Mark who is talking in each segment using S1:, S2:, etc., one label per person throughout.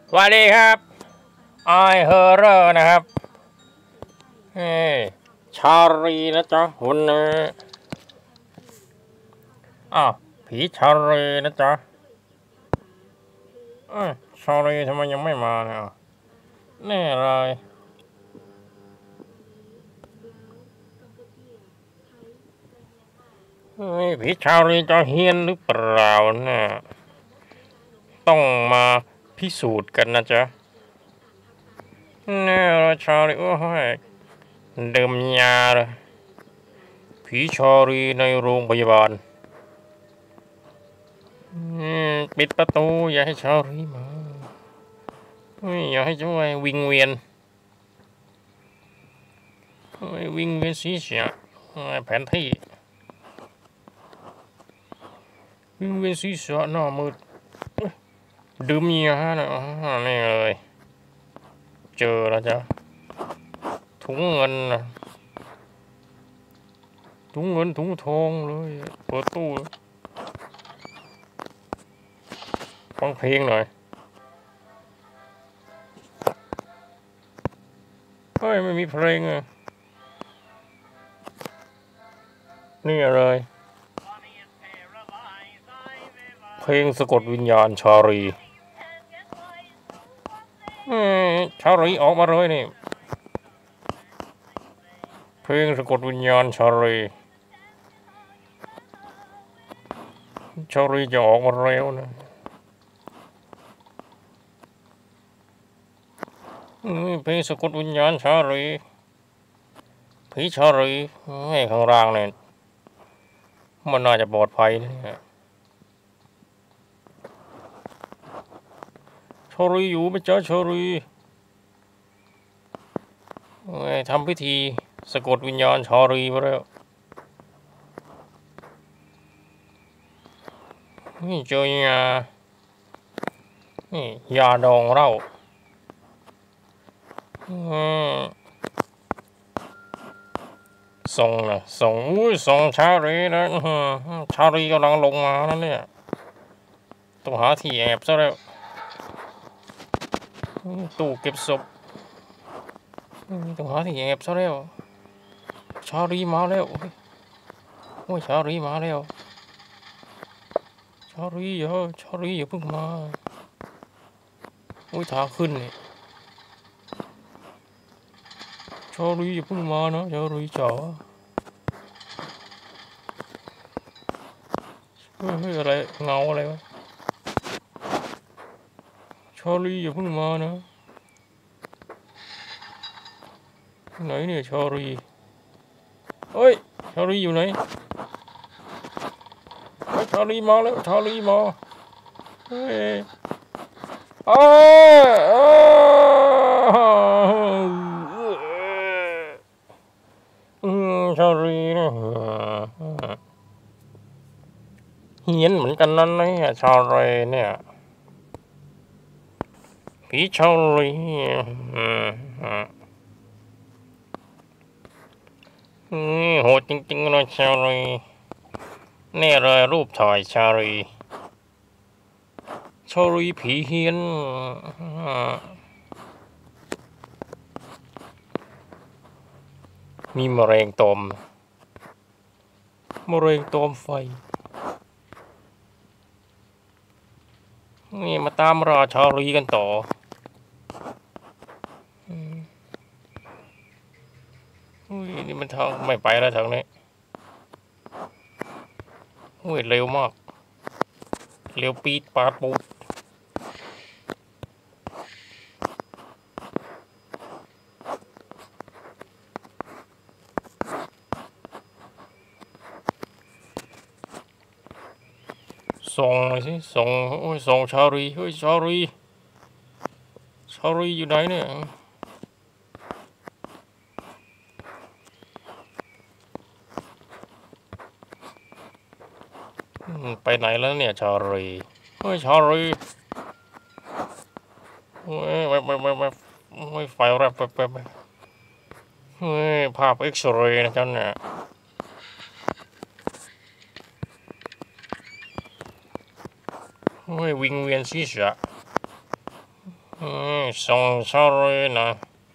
S1: สวัสดีครับไอเฮอร์เรอร์นะครับเฮ้ชาลีนะจ๊ะคุณนะอ้าวผีชาลีนะจ๊ะชาลีทำไมยังไม่มาเนี่ยแน่เลยผีชาลีจะเฮี้ยนหรือเปล่าเนี่ยต้องมาพิสูจน์กันนะจ๊ะแน่เลยชาลีโอ้ยดื่มยาเลยผีชาลีในโรงพยาบาลปิดประตูอย่าให้ชาลีมาอย่าให้ช่วยวิงเวียนวิ่งเวียนศีรษะแผนที่วิ่งเวียนศีรษะหน้ามืดดื่มยานะนี่เลยเจอแล้วจ้ะถุงเงินนะถุงเงินถุงทองเลยเปิดตู้ฟังเพลงหน่อยเฮ้ยไม่มีเพลงอ่ะนี่เลยเพลงสะกดวิญญาณชาลีชาลีออกมาเลยนี่เพลงสะกดวิญญาณชาลีจะออกมาแล้วนะเพลงสะกดวิญญาณชาลีผีชาลีให้ข้างล่างเนี่ยมันน่าจะปลอดภัยนะชาลีอยู่ไหมจ๊ะชาลีทำพิธีสะกดวิญญาณชาลีมาแล้วนี่เจอยานี่ยาดองเหล้าส่งนะส่งชาลีนะชาลีกำลังลงมาแล้วเนี่ยต้องหาที่แอบซะแล้วตู้เก็บศพต้องหาที่แอบซะแล้วชาลีมาแล้วโอ้ยชาลีมาแล้วชาลีอย่าเพิ่งมาโอ้ยทางขึ้นเนี่ยชาลีอย่าเพิ่งมานะชาลีจ๋าเฮ้ยอะไรเงาอะไรวะชาลีอย่าเพิ่งมานะไหนเนี่ยชาลีเฮ้ยชาลีอยู่ไหนชาลีมาแล้วชาลีมาเฮ้ยชาลีนะเฮียนเหมือนกันนั่นเนี่ยชาลีเนี่ยผีชาลีโหดจริงๆเลยชาลีนี่เลยรูปถ่ายชาลีผีเฮียนมีมะเร็งตอมไฟนี่มาตามราชาลีกันต่อนี่มันทางไม่ไปแล้วทางนี้เร็วมากเร็วปีดปาดปูดส่งหน่อยสิส่งชาลีชาลีอยู่ไหนเนี่ยไปไหนแล้วเนี่ยชาลีชาลีไฟแรบไปภาพเอ็กซเรย์นะจ๊ะเนี่ยวิงเวียนศีรษะส่งชาเลยนะ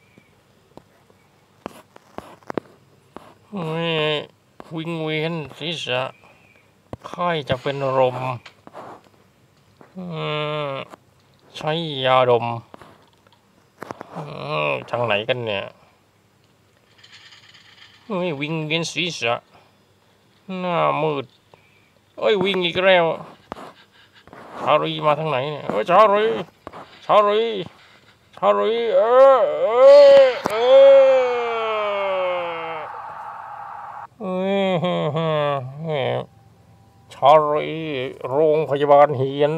S1: วิงเวียนศีรษะไข้จะเป็นลมใช้ยาดมทางไหนกันเนี่ยวิงเวียนศีรษะหน้ามืดวิ่งอีกแล้วชาลีมาทางไหนเนี่ยชาลีชาลีชาลีชาลีโรงพยาบาลเฮียน